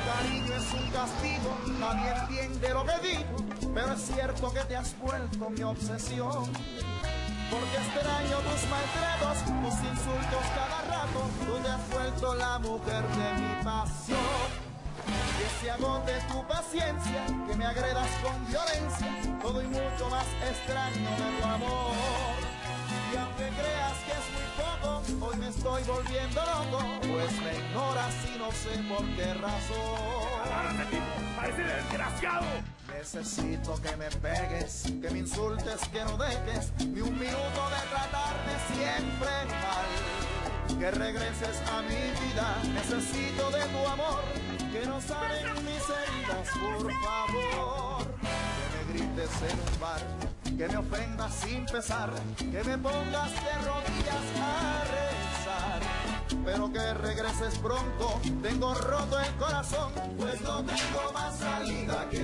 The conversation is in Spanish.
cariño es un castigo, nadie entiende lo que digo, pero es cierto que te has vuelto mi obsesión. Porque extraño tus maltratos, tus insultos cada rato, tú te has vuelto la mujer de mi pasión. Que se agote tu paciencia, que me agredas con violencia, todo y mucho más extraño de tu amor. Y aunque creas que es muy poco, hoy me estoy volviendo loco, pues me ignoras y no sé por qué razón. ¡Agárrate, tipo! ¡Parece desgraciado! Necesito que me pegues, que me insultes, que no dejes ni un minuto de tratarme siempre mal. Que regreses a mi vida, necesito de tu amor, que no sanen mis heridas, por favor. Que me grites en un bar, que me ofendas sin pesar, que me pongas de rodillas a rezar, pero que regreses pronto, tengo roto el corazón, pues no tengo más salida que